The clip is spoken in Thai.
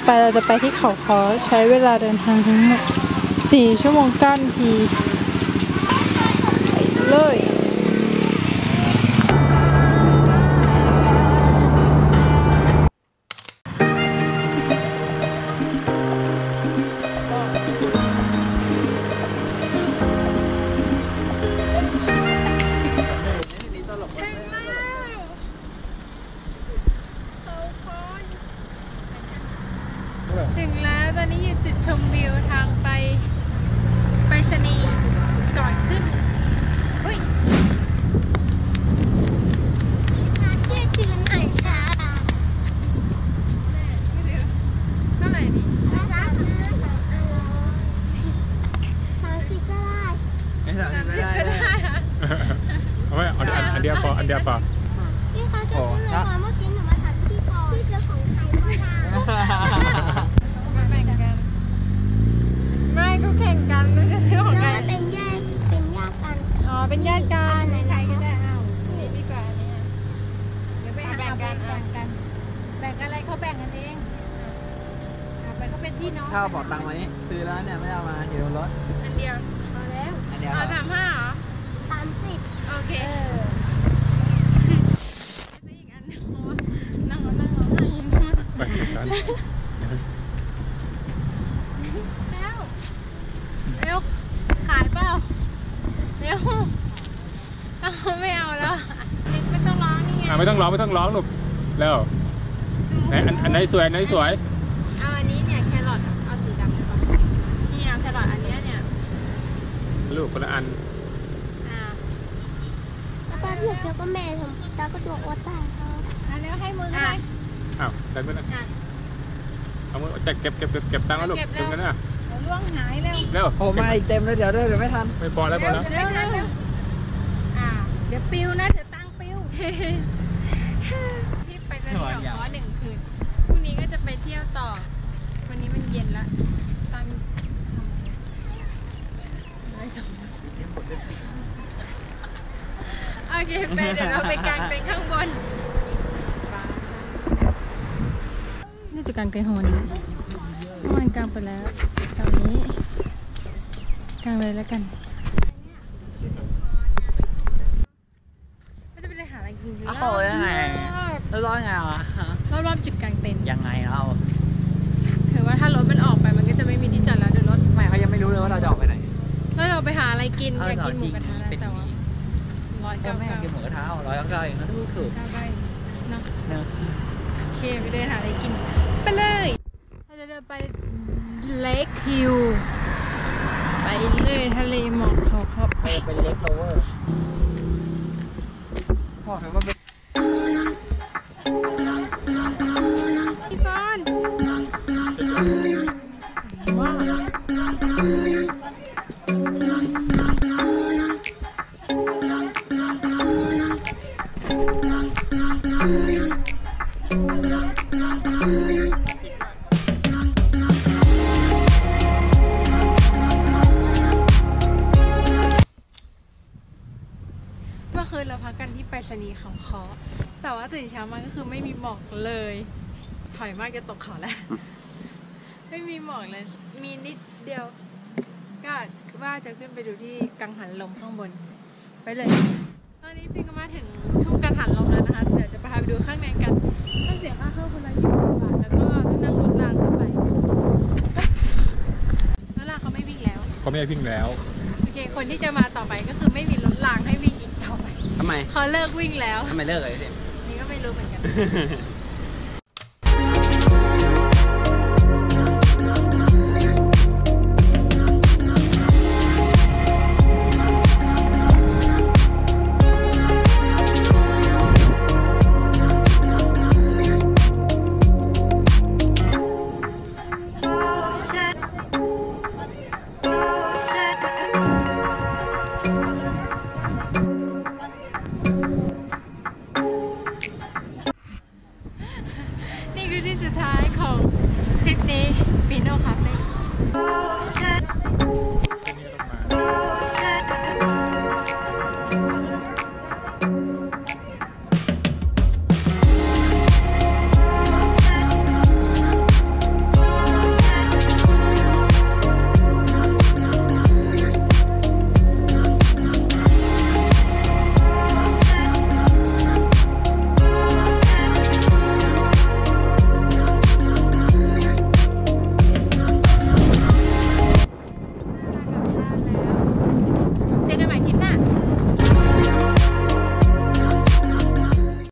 ไปเราจะไปที่เขาค้อใช้เวลาเดินทางทั้งหมด4 ชั่วโมง 9 นาทีไปเลยถึงแล้วตอนนี้อยู่จุดชมวิวทางไปสนีย์ก่อนขึ้นอุ้ยชื่อจืนหน่อยค่ะเท่าไหร่นี่ 30ก็ได้ก็ได้เอาไว้อันเดียวพอพี่คะช่วยเลยค่ะเมื่อกี้หนูมาถามพี่ก่อนพี่คือของใครบ้างแบ่งกันไม่ก็แข่งกันไม่ใช่เรื่องของใครเป็นญาติกันอ๋อเป็นญาติกันใครก็ได้เอานี่ดีกว่าเนี่ยเดี๋ยวไปแบ่งกันแบ่งอะไรเขาแบ่งกันเองไปก็เป็นพี่น้องถ้าบอกตังค์มานี้ซื้อแล้วเนี่ยไม่เอามาอยู่บนรถอันเดียวพอแล้วอันเดียวเอา35เหรอ 30 โอเคอีกอันนึงนั่งไปกันเร็วขายเปล่าเร็วไม่เอาแล้วไม่ต้องร้องนี่ไงไม่ต้องร้องหนุบเร็วอันไหนสวยเอาอันนี้เนี่ยแครอทเอาสีดำได้ป่ะนี่เอาแครอทอันนี้เนี่ยลูกคนละอันป้าเพื่อนเขาก็แม่ทำตาก็ตัวอดตายเขาแล้วให้มือให้อ้าวได้ไหมนะเอามือจะเก็บตังค์ลูกเก็บกันนะล่วงหายเร็วโอ้มาอีกเต็มเลยเดี๋ยวไม่ทันไม่พอแล้วเร็วเดี๋ยวปิวนะเดี๋ยวตังปิวที่ไปสนีย์ขอ1 คืนพรุ่งนี้ก็จะไปเที่ยวต่อวันนี้มันเย็นแล้วตังโอเคไปเดี๋ยวเราไปกางเต็นท์ข้างบนนี่จะกางเต็นท์ของวันนี้มันกางไปแล้วตอนนี้กางเลยแล้วกันก็จะไปหาอะไรกินโอ้ยยังไงแล้วร้อนไงวะรอบจุดกางเต็นท์ยังไงเราถือว่าถ้ารถมันออกไปมันก็จะไม่มีที่จอดแล้วเดี๋ยวรถไม่เขายังไม่รู้เลยว่าเราจะออกไปไหนเราไปหาอะไรกินอยากกินหมูกระทะแต่ว่า 199ไม่กินหมูกระทะ199เองนะทุกถูกเนาะโอเคไปเดินหาอะไรกินไปเลยเราจะเดินไปเลคฮิลไปเลยทะเลหมอกเขาครับเป็นเลคโลเวอร์พ่อถือว่าเป็นพี่บอลว้าวเมื่อคืนเราพักกันที่ไปรษณีย์เขาค้อแต่ว่าตื่นเช้ามาก็คือไม่มีหมอกเลยถอยมากจะตกเขาแล้วไม่มีหมอกเลยมีนิดเดียวก็ว่าจะขึ้นไปดูที่กังหันลมข้างบนไปเลยตอนนี้พี่ก็มาถึงทุ่งกังหันลมแล้วนะคะเดี๋ยวจะพาไปดูข้างในกันต้องเสียค่าเข้าคนละ20 บาทแล้วก็ต้องนั่งรถรางเข้าไปรถรางเขาไม่วิ่งแล้วเขาไม่วิ่งแล้วโอเคคนที่จะมาต่อไปก็คือไม่มีรถรางให้วิ่งอีกต่อไปทำไมเขาเลิกวิ่งแล้วทำไมเลิกเลยสินี่ก็ไม่รู้เหมือนกัน